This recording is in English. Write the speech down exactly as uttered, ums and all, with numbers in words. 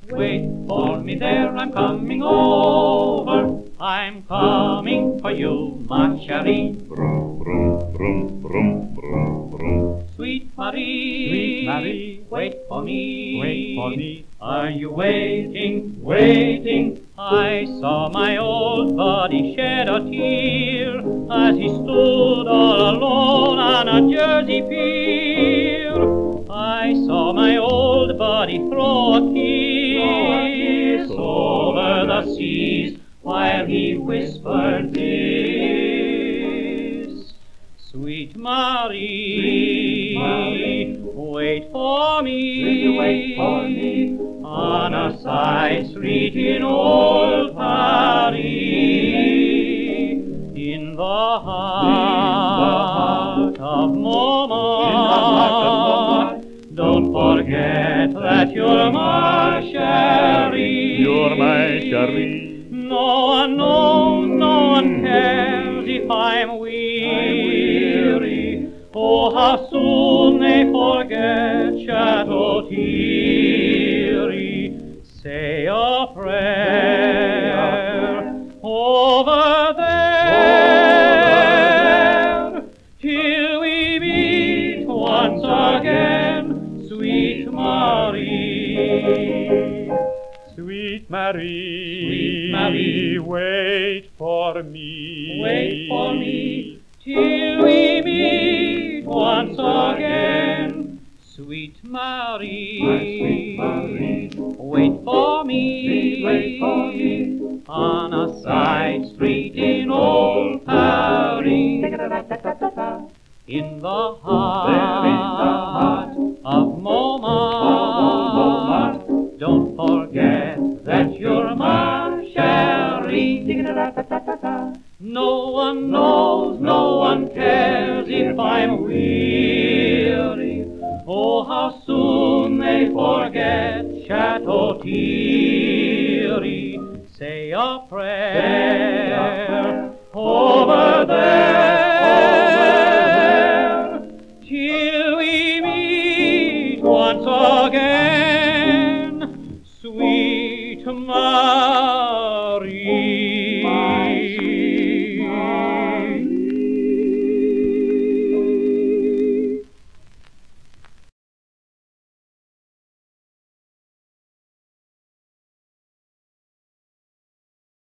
Wait for me there, I'm coming over. I'm coming for you, ma chérie. Brum, brum, brum, brum, brum, brum. Sweet Marie, Sweet Marie, wait for me. wait for me. Are you waiting, waiting? I saw my old buddy shed a tear as he stood all alone on a Jersey pier. I saw my old buddy throw a kiss over the seas while he whispered this. Sweet Marie, Sweet Marie, wait for me. will you wait for me? On a side street in old Paris, in the heart of Montmartre. Don't forget that you're my chérie. You're my chérie. No one knows, no one cares if I'm weary. Oh, how soon they forget Chateau Thierry. Say a prayer over there till we meet once again, sweet Marie. Sweet Marie, Sweet Marie, wait for me. Wait for me till we meet once again, sweet Marie. My sweet Marie, wait for me. please wait for me. On a side street in old Paris, in the heart of Montmartre. Don't forget that you're my chérie. No one knows, no one cares if I'm weary. Oh, how soon they forget Chateau Thierry. Say a prayer